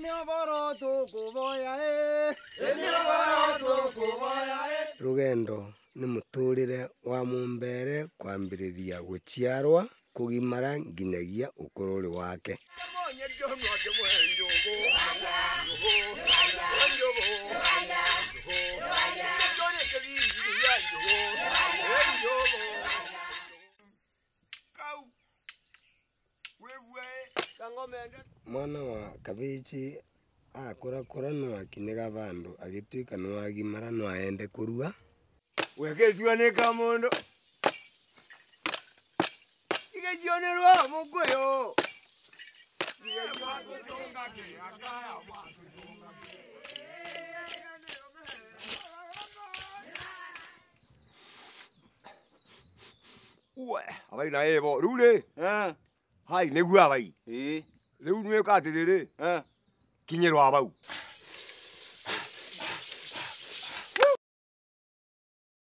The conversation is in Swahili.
Rugendo nĩ mũtũrĩre wa mũmbere kwambĩrĩria gũciarwa kũgimara nginyagia ũkũrũri wake. Mwana wa kabici akũrakũra no akinyaga vandu agituĩka no agimara no aende kũrua. Weketio nĩ kamondo. Igecionerwa mũkũyũ. Uwe, abai na ebo, rĩu rĩ. Hai nĩguo abai. Rĩu nĩ ũka atĩrĩrĩ. Kinyĩrwa bau.